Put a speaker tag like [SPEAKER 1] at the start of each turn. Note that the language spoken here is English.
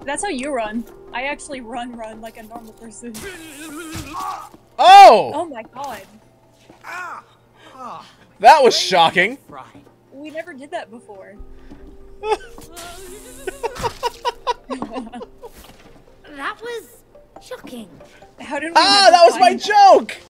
[SPEAKER 1] That's how you run. I actually run like a normal person.
[SPEAKER 2] Oh!
[SPEAKER 1] Oh my god.
[SPEAKER 2] That was shocking.
[SPEAKER 1] We never did that before.
[SPEAKER 3] That was shocking.
[SPEAKER 1] How did we
[SPEAKER 2] Ah,
[SPEAKER 1] never
[SPEAKER 2] that was my
[SPEAKER 1] find that?
[SPEAKER 2] joke!